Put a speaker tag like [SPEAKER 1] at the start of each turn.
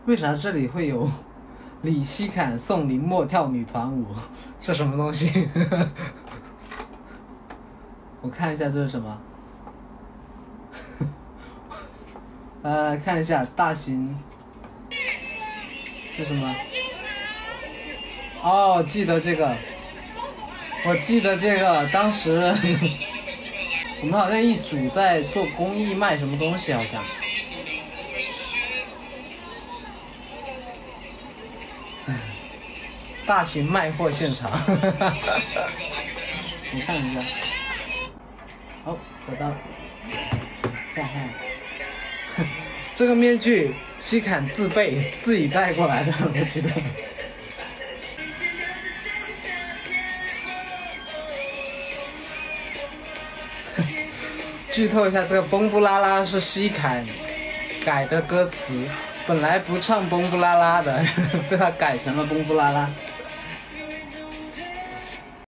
[SPEAKER 1] 为啥这里会有李希侃送林默跳女团舞？这什么东西？我看一下这是什么。看一下大型是什么？哦，记得这个，我记得这个，当时我们好像一组在做公益卖什么东西，好像。大型卖货现场。你看一下。哦，找到了。看看。这个面具希侃自备自己带过来的，我记得。剧透一下，这个蹦布拉拉是希侃改的歌词，本来不唱蹦布拉拉的，被他改成了蹦布拉拉。